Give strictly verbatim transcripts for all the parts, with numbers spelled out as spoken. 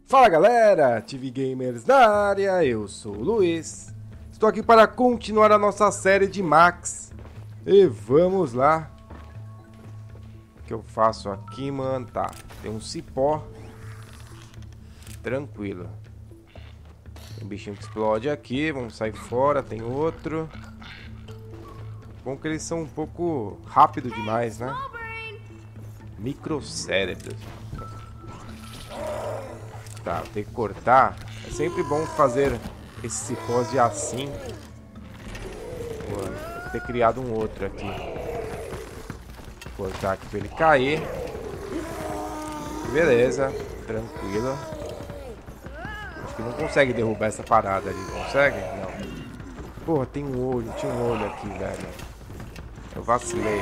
Fala galera, T V Gamers na área, eu sou o Luiz. Estou aqui para continuar a nossa série de Max. E vamos lá. O que eu faço aqui, mano? Tá, tem um cipó. Tranquilo. Tem um bichinho que explode aqui, vamos sair fora, tem outro. Bom que eles são um pouco rápido demais, né? Microcérebros. Tá, tem que cortar. É sempre bom fazer esses cipós de assim. Vou ter criado um outro aqui. Vou cortar aqui pra ele cair. Beleza, tranquilo. Acho que não consegue derrubar essa parada ali, consegue? Não. Porra, tem um olho, tinha um olho aqui, velho. Eu vacilei.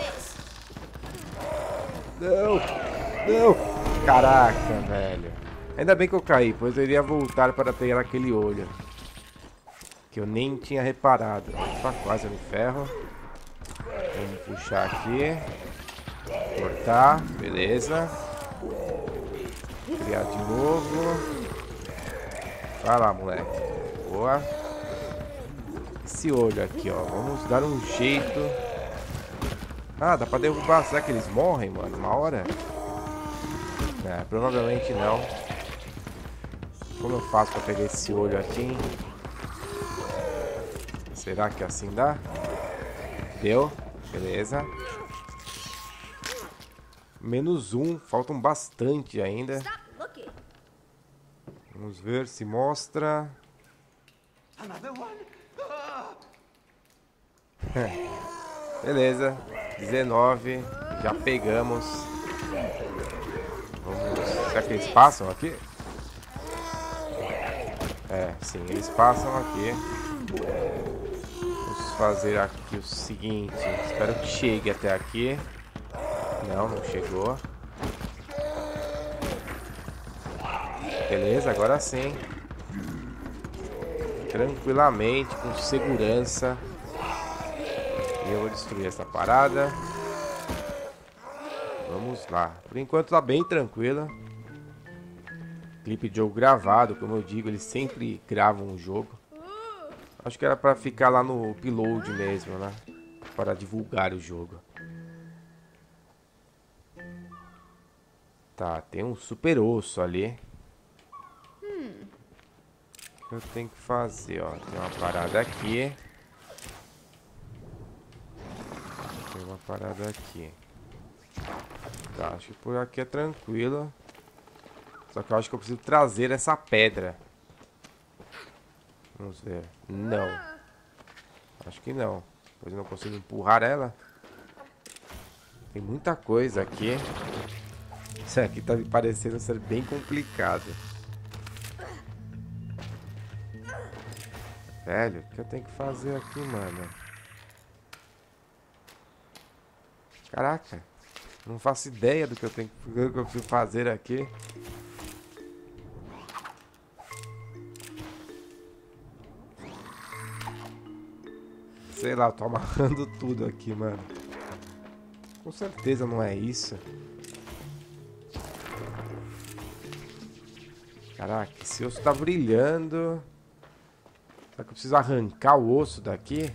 Não, não. Caraca, velho. Ainda bem que eu caí, pois eu iria voltar para pegar aquele olho. Que eu nem tinha reparado. Opa, quase no ferro. Vamos puxar aqui. Cortar, beleza. Criar de novo. Vai lá, moleque. Boa. Esse olho aqui, ó. Vamos dar um jeito. Ah, dá pra derrubar. Será que eles morrem, mano? Uma hora? É, provavelmente não. Como eu faço pra pegar esse olho aqui? Será que assim dá? Deu. Beleza. Menos um. Faltam bastante ainda. Vamos ver se mostra. Beleza. dezenove. Já pegamos. Vamos... Será que eles passam aqui? É, sim, eles passam aqui. Vamos fazer aqui o seguinte. Espero que chegue até aqui. Não, não chegou. Beleza, agora sim. Tranquilamente, com segurança. E eu vou destruir essa parada. Vamos lá. Por enquanto tá bem tranquila. Clipe de jogo gravado, como eu digo, eles sempre gravam o jogo. Acho que era pra ficar lá no upload mesmo, né? Para divulgar o jogo. Tá, tem um super osso ali. O que eu tenho que fazer, ó? Tem uma parada aqui. Tem uma parada aqui. Tá, acho que por aqui é tranquilo. Só que eu acho que eu preciso trazer essa pedra. Vamos ver. Não. Acho que não. Pois eu não consigo empurrar ela. Tem muita coisa aqui. Isso aqui tá me parecendo ser bem complicado. Velho, o que eu tenho que fazer aqui, mano? Caraca. Não faço ideia do que eu tenho que, do que eu preciso fazer aqui. Sei lá, eu tô amarrando tudo aqui, mano. Com certeza não é isso. Caraca, esse osso tá brilhando. Será que eu preciso arrancar o osso daqui?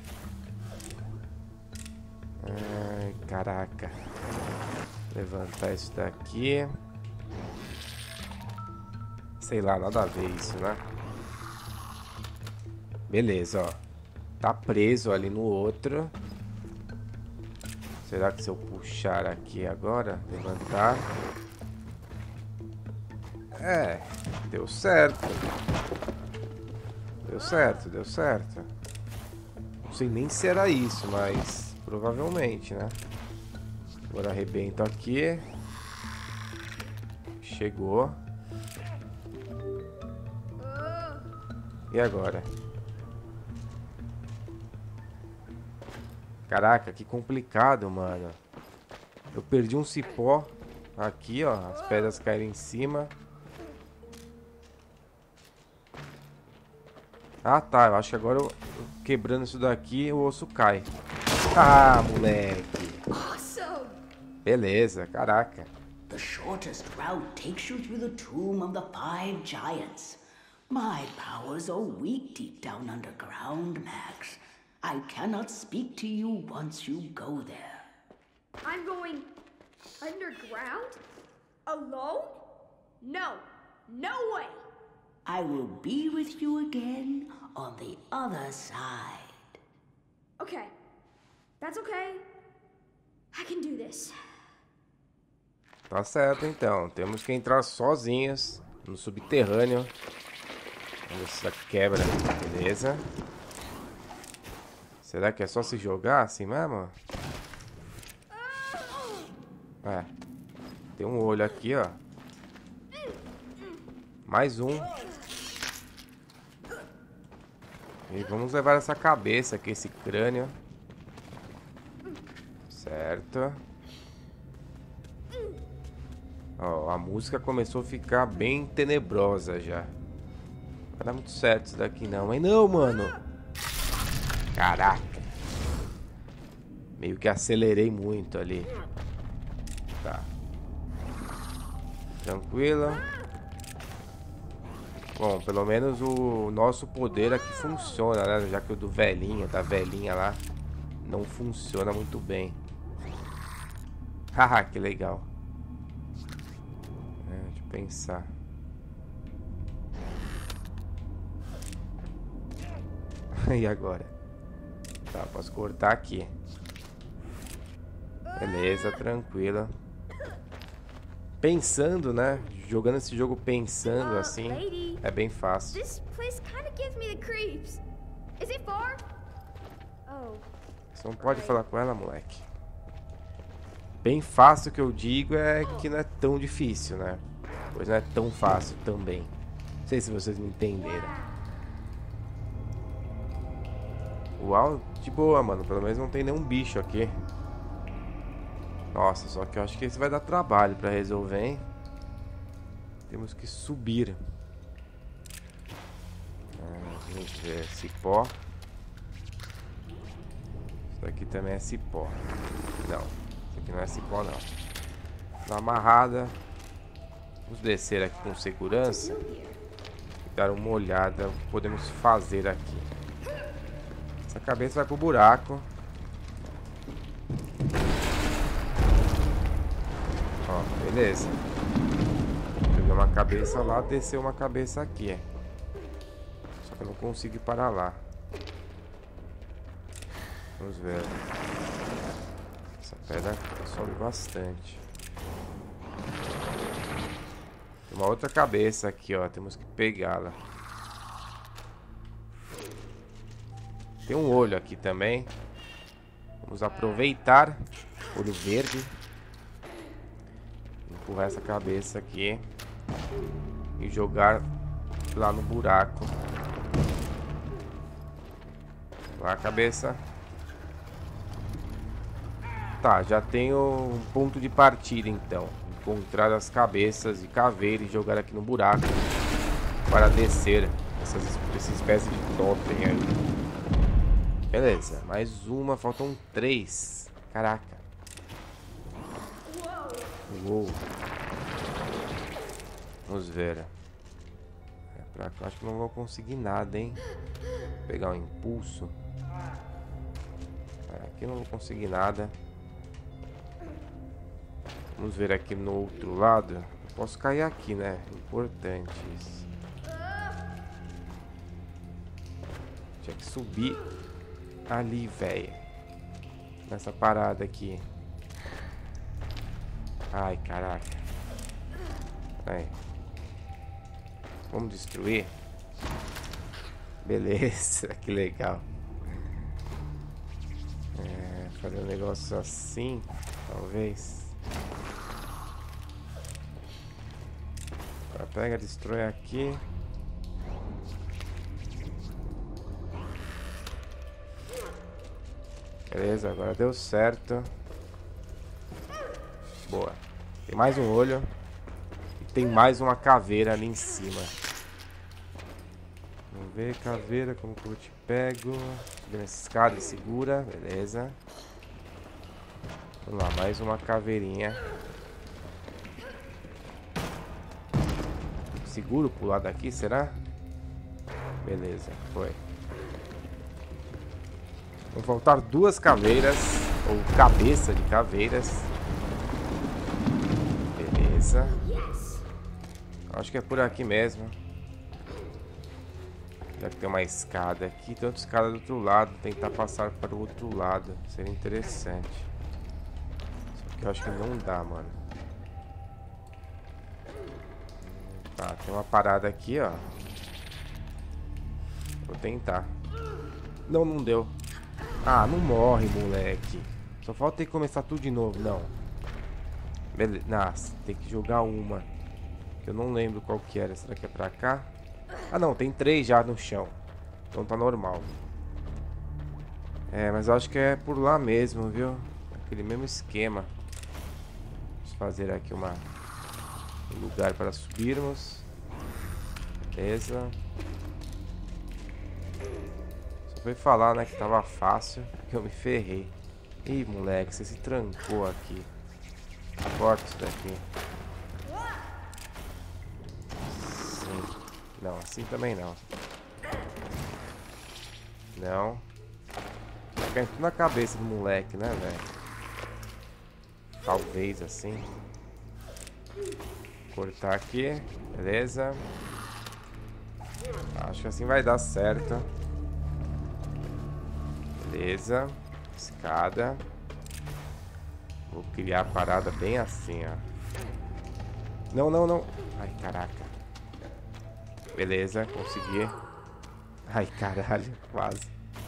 Ai, caraca. Levantar isso daqui. Sei lá, nada a ver isso, né? Beleza, ó. Tá preso ali no outro. Será que se eu puxar aqui agora, levantar? É, deu certo. Deu certo, deu certo. Não sei nem se era isso, mas provavelmente, né? Agora arrebento aqui. Chegou. E agora? Caraca, que complicado, mano. Eu perdi um cipó. Aqui, ó. As pedras caíram em cima. Ah, tá. Eu acho que agora eu, quebrando isso daqui, o osso cai. Ah, moleque. Beleza, caraca. shortest route takes you through the tomb of the five giants. My powers are weak deep down underground, Max. I cannot speak to you once you go there. I'm going underground? Alone? No. No way! I will be with you again on the other side. Okay. That's okay. I can do this. Tá certo, então. Temos que entrar sozinhos no subterrâneo. Vamos ver se isso quebra. Beleza. Será que é só se jogar assim mesmo? É. Tem um olho aqui, ó. Mais um. E vamos levar essa cabeça aqui, esse crânio. Certo. Ó, a música começou a ficar bem tenebrosa já. Não vai dar muito certo isso daqui não. Mas não, mano. Caraca. Meio que acelerei muito ali. Tá. Tranquilo. Bom, pelo menos o nosso poder aqui funciona, né? Já que o do velhinho, da velhinha lá, não funciona muito bem. Haha, que legal. É, deixa eu pensar. E agora? Tá, posso cortar aqui. Beleza, tranquila. Pensando, né? Jogando esse jogo pensando assim, é bem fácil. This place kind of gives me the creeps. Is it far? Oh. Você não pode falar com ela, moleque. Bem fácil que eu digo é que não é tão difícil, né? Pois não é tão fácil também. Não sei se vocês me entenderam. Uau, de boa, mano. Pelo menos não tem nenhum bicho aqui. Nossa, só que eu acho que esse vai dar trabalho pra resolver, hein? Temos que subir. Ah, vamos ver, cipó. Isso daqui também é cipó. Não, isso aqui não é cipó não. Dá uma amarrada. Vamos descer aqui com segurança e dar uma olhada o que podemos fazer aqui. Essa cabeça vai pro buraco. Ó, beleza. Peguei uma cabeça lá, desceu uma cabeça aqui. Só que eu não consigo ir para lá. Vamos ver. Essa pedra sobe bastante. Tem uma outra cabeça aqui, ó. Temos que pegá-la. Tem um olho aqui também. Vamos aproveitar. Olho verde. Empurrar essa cabeça aqui. E jogar lá no buraco. Lá a cabeça. Tá, já tenho um ponto de partida então. Encontrar as cabeças de caveira e jogar aqui no buraco. Para descer essas, essa espécie de totem aí. Beleza, mais uma, faltam três. Caraca. Uou. Vamos ver. É pra cá, acho que não vou conseguir nada, hein? Vou pegar um impulso. Aqui não vou conseguir nada. Vamos ver aqui no outro lado. Eu posso cair aqui, né? Importante isso. Tinha que subir ali, velho. Nessa parada aqui. Ai, caraca. Aí. Vamos destruir? Beleza, que legal. É, fazer um negócio assim, talvez. Agora pega, destrói aqui. Beleza, agora deu certo. Boa. Tem mais um olho. E tem mais uma caveira ali em cima. Vamos ver, caveira, como que eu te pego. Subindo essa escada e segura. Beleza. Vamos lá, mais uma caveirinha. seguro pular daqui, será? Beleza, foi. Vão faltar duas caveiras, ou cabeça de caveiras. Beleza. Acho que é por aqui mesmo. Deve ter uma escada aqui, tem outra escada do outro lado. Tentar passar para o outro lado, seria interessante. Só que eu acho que não dá, mano. Tá, tem uma parada aqui, ó. Vou tentar. Não, não deu. Ah, não morre, moleque. Só falta ter que começar tudo de novo, não. Beleza. Nossa, tem que jogar uma. Que eu não lembro qual que era. Será que é pra cá? Ah, não, tem três já no chão. Então tá normal. É, mas eu acho que é por lá mesmo, viu? Aquele mesmo esquema. Vamos fazer aqui uma... um lugar para subirmos. Beleza. Só foi falar, né, que tava fácil, que eu me ferrei. Ih, moleque, você se trancou aqui. Corta isso daqui. Sim. Não, assim também não. Não. Tá caindo tudo na cabeça do moleque, né, velho? Talvez assim. Cortar aqui. Beleza. Acho que assim vai dar certo. Beleza. Escada. Vou criar a parada bem assim, ó. Não, não, não. Ai, caraca. Beleza, consegui. Ai, caralho, quase.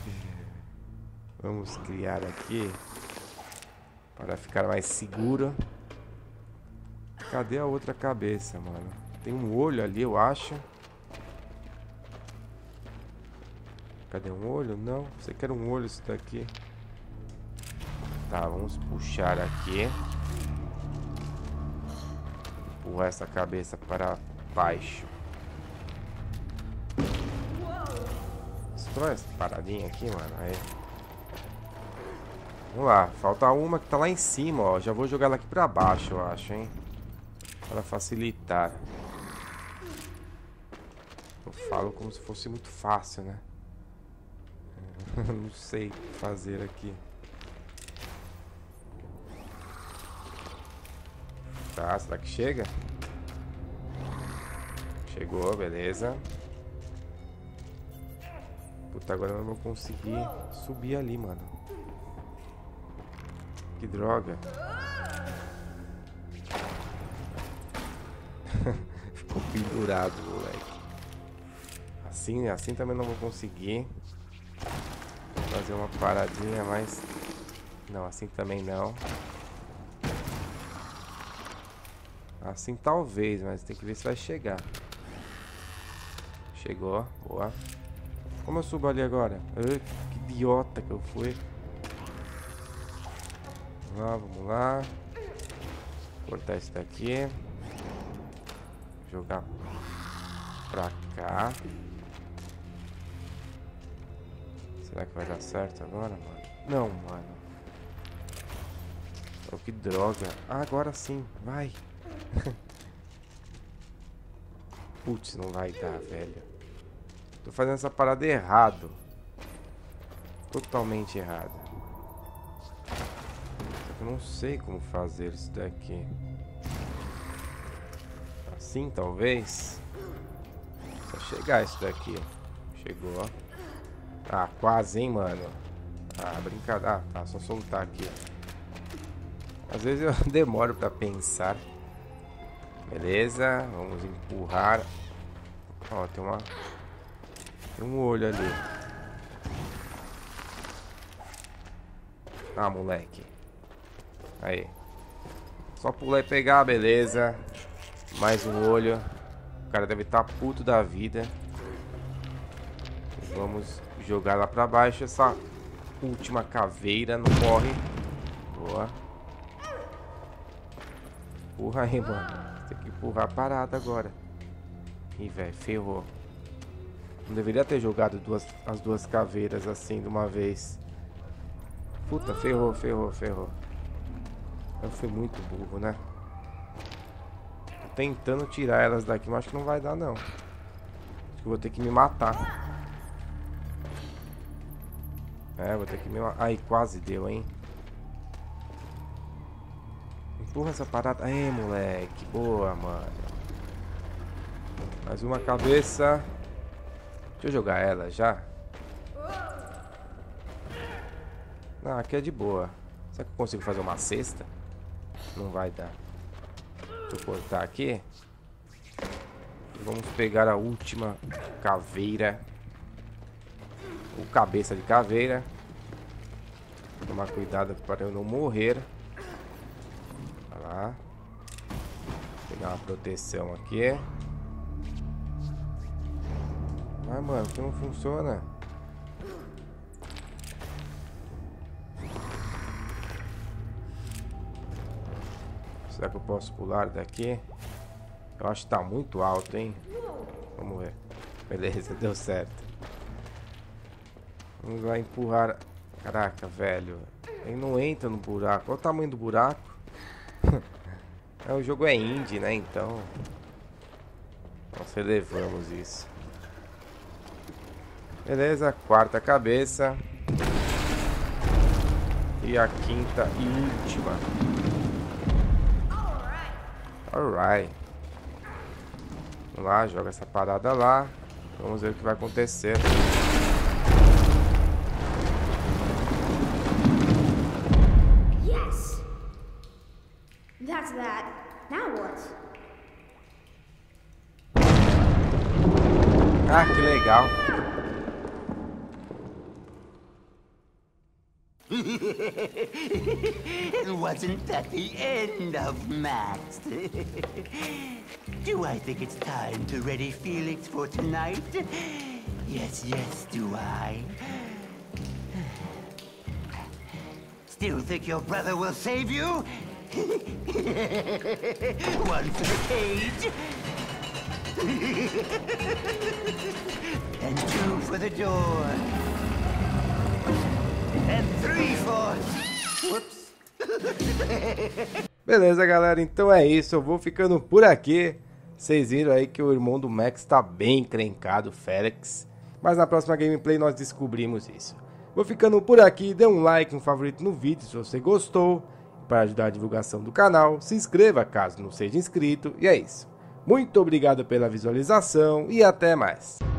Vamos criar aqui para ficar mais seguro. Cadê a outra cabeça, mano? Tem um olho ali, eu acho. Cadê um olho? Não, você quer um olho isso daqui. Tá, vamos puxar aqui. Empurrar essa cabeça para baixo. Destrói essa paradinha aqui, mano. Aí. Vamos lá, falta uma que tá lá em cima, ó. Já vou jogar ela aqui pra baixo, eu acho, hein. Para facilitar. Eu falo como se fosse muito fácil, né? Não sei o que fazer aqui. Tá, será que chega? Chegou, beleza. Puta, agora eu não vou conseguir subir ali, mano. Que droga. Ficou pendurado, moleque. Assim, assim também não vou conseguir. Vou fazer uma paradinha, mas... não, assim também não. Assim talvez, mas tem que ver se vai chegar. Chegou, boa. Como eu subo ali agora? Ai, que idiota que eu fui. Vamos lá, vamos lá. Cortar isso daqui. Jogar pra cá. Será que vai dar certo agora, mano? Não, mano. Oh, que droga. Ah, agora sim, vai. Putz, não vai dar, velho. Tô fazendo essa parada errado. Totalmente errado. Só que eu não sei como fazer isso daqui. Assim, talvez. Só chegar isso daqui. Chegou. Ah, quase, hein, mano. Ah, brincadeira. Ah, tá, só soltar aqui. Às vezes eu demoro pra pensar. Beleza, vamos empurrar. Ó, tem uma... tem um olho ali. Ah, moleque. Aí. Só pular e pegar, beleza. Mais um olho. O cara deve estar puto da vida. Vamos jogar lá pra baixo. Essa última caveira não morre. Boa. Empurra aí, mano. Tem que empurrar a parada agora. Ih, velho, ferrou. Não deveria ter jogado duas, as duas caveiras assim de uma vez. Puta, ferrou, ferrou, ferrou. Eu fui muito burro, né? tentando tirar elas daqui, mas acho que não vai dar não. Acho que eu vou ter que me matar. É, vou ter que me matar. Ai, quase deu, hein. Empurra essa parada. Aí, moleque. Boa, mano. Mais uma cabeça. Deixa eu jogar ela já. Não, aqui é de boa. Será que eu consigo fazer uma cesta? Não vai dar. Deixa eu cortar aqui. E vamos pegar a última caveira. Ou cabeça de caveira. Tomar cuidado para eu não morrer. Olha lá. Pegar uma proteção aqui. Ai, mano, que não funciona. Será que eu posso pular daqui? Eu acho que tá muito alto, hein? Vamos ver. Beleza, deu certo. Vamos lá empurrar. Caraca, velho. Ele não entra no buraco. Olha o tamanho do buraco. É, o jogo é indie, né? Então nós relevamos isso. Beleza, quarta cabeça. E a quinta e última. Alright. Vamos lá, joga essa parada lá. Vamos ver o que vai acontecer. Yes. That's that. Now what? Ah, que legal. Wasn't that the end of Max? Do I think it's time to ready Felix for tonight? Yes, yes, do I? Still think your brother will save you? One for the cage. And two for the door. And three for... Whoops. Beleza, galera, então é isso. Eu vou ficando por aqui. Vocês viram aí que o irmão do Max tá bem encrencado, Felix. Mas na próxima gameplay nós descobrimos isso. Vou ficando por aqui. Dê um like, um favorito no vídeo se você gostou. Para ajudar a divulgação do canal, se inscreva caso não seja inscrito. E é isso. Muito obrigado pela visualização e até mais.